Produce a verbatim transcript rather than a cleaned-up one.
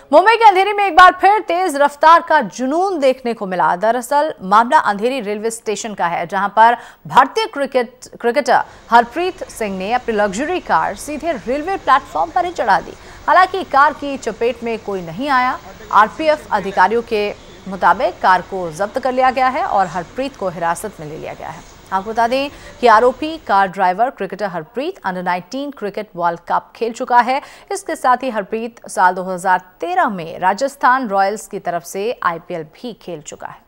मुंबई के अंधेरी में एक बार फिर तेज रफ्तार का जुनून देखने को मिला। दरअसल मामला अंधेरी रेलवे स्टेशन का है, जहां पर भारतीय क्रिकेट क्रिकेटर हरप्रीत सिंह ने अपनी लग्जरी कार सीधे रेलवे प्लेटफॉर्म पर ही चढ़ा दी। हालांकि कार की चपेट में कोई नहीं आया। आरपीएफ अधिकारियों के मुताबिक कार को जब्त कर लिया गया है और हरप्रीत को हिरासत में ले लिया गया है। आपको बता दें कि आरोपी car driver cricketer Harpreet under nineteen cricket world cup खेल चुका है। इसके साथ ही हरप्रीत साल दो हज़ार तेरह में राजस्थान रॉयल्स की तरफ से आईपीएल भी खेल चुका है।